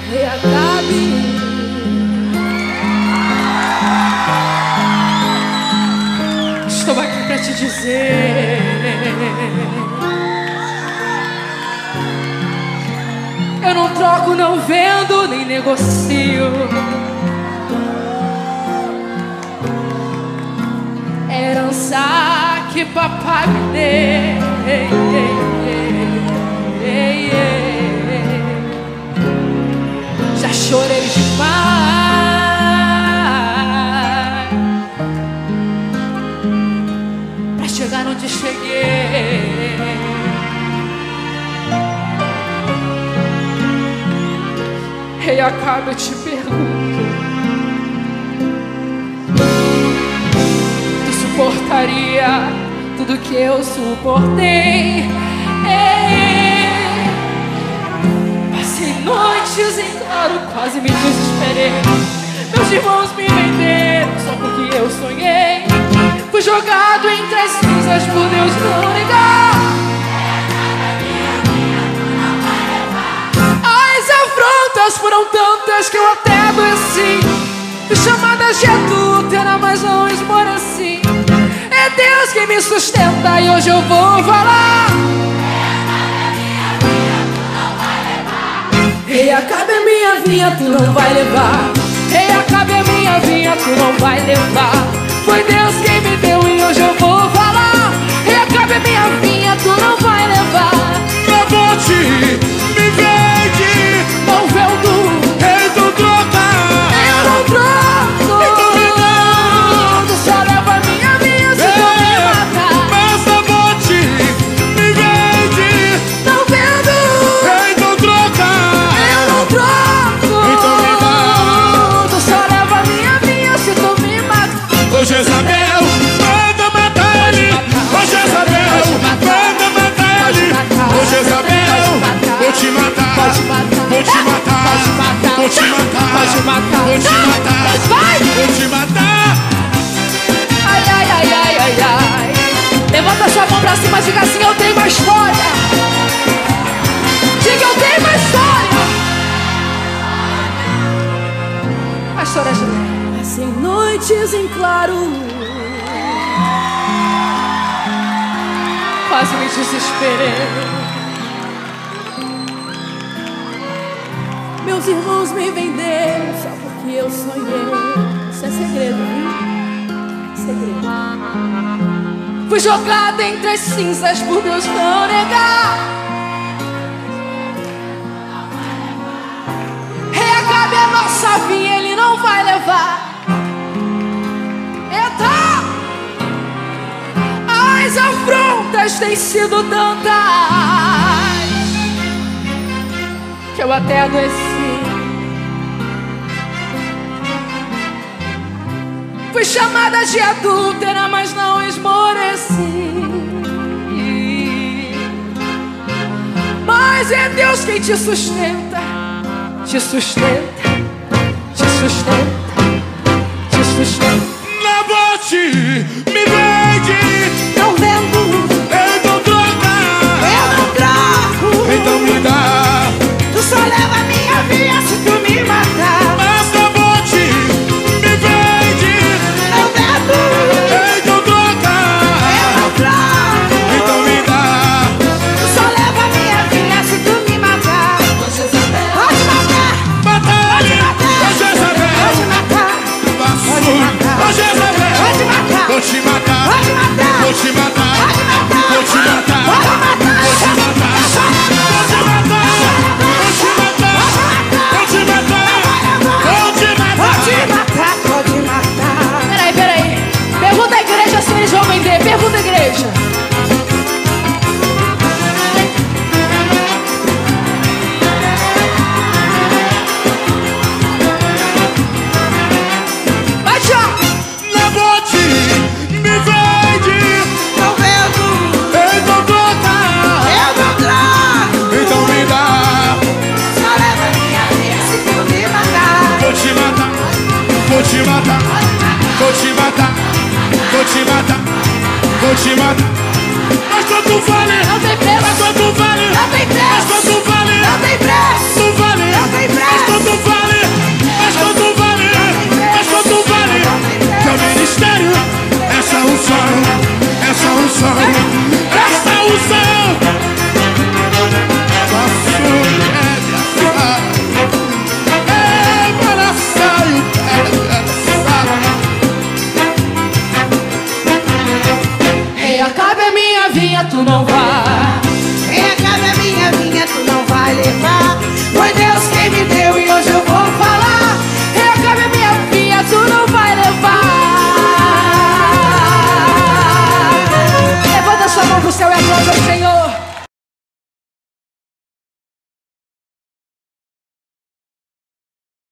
Rei Acabe. Estou aqui pra te dizer, eu não troco, não vendo, nem negocio. Herança que papai me deu. Já chorei demais pra chegar onde cheguei. Rei Acabe, eu te pergunto, tu suportaria tudo que eu suportei? Passei noites em claro, quase me desesperei. Meus irmãos me venderam só porque eu sonhei. Fui jogado entre as cinzas por Deus não negar. As afrontas foram tantas que eu até adoeci. Fui chamada de adúltera, mas não esmoreci. É Deus quem me sustenta e hoje eu vou falar. Rei Acabe a minha vinha, tu não vai levar. Rei Acabe a minha vinha, tu não vai levar. Foi Deus quem me deu e hoje eu vou falar. Rei Acabe a minha vinha, tu não vai levar. Na bote, me vende. Não vendo, Rei do troca. eu não troco. Então me dá. Tu só leva a minha vinha se tu me matar. Mas na bote, me vende. Não vendo, Rei do troca. eu não troco. Então me dá. Tu só leva a minha vinha se tu me matar. Ô Jezabel, manda matar ele. Ô Jezabel, manda matar ele. Ô Jezabel, vou te matar. Vou te matar. Vou te matar. Vou te matar. Vai! Vou te matar. Ai, ai, ai, ai, ai, ai. Levanta sua mão pra cima, diga assim, eu tenho uma história. Diga, eu tenho uma história. A história de Léa. Passei noites em claro, quase me desesperei. Meus irmãos me venderam só porque eu sonhei. Isso é segredo, viu? Segredo. Fui jogada entre as cinzas por Deus não negar. Rei Acabe a nossa vinha, ele não vai levar. Eita! As afrontas têm sido tantas que eu até adoeci. Fui chamada de adúltera, mas não esmoreci. Mas é Deus quem te sustenta. Te sustenta, te sustenta, te sustenta. Na bote, me vende. Não vendo, Eu não troca. eu não troco. Então me dá. Tu só leva a minha vida se tu me matar. Mas na bote, me vende. Não vendo, Eu não troca. eu não troco. Então me dá. Tu só leva a minha vida se tu me matar. Pode matar, Matar ele. Ô pode Jezabel. matar, Vassoura. Ô Jezabel. pode matar, Vou te matar. pode matar, Vou te matar. pode matar, Vou te matar. pode matar, Vou te matar. Vou te matar. Vou te matar. Vou te matar. pode matar, pode matar. Peraí, peraí. Pergunta à igreja se eles vão vender. Pergunta à igreja. Vai, Tiago. Na bote, me vende. Não vendo, Eu não troca. eu não trago. Então me dá. Só leva a minha vida se tu me matar. Vou te matar. Vou te matar. Vou te matar. Vou te matar. Vou te matar. Mas quanto vale? Não tem preço. Mas quanto vale? Não tem Mas preço. quanto vale? Não tem preço. Não vale. Não tem preço. Mas quanto vinha, tu não vai. Quem acaba a minha vinha, tu não vai levar. Foi Deus quem me deu e hoje eu vou falar. Quem acaba a minha vinha, tu não vai levar. Levanta sua mão pro céu e aplaude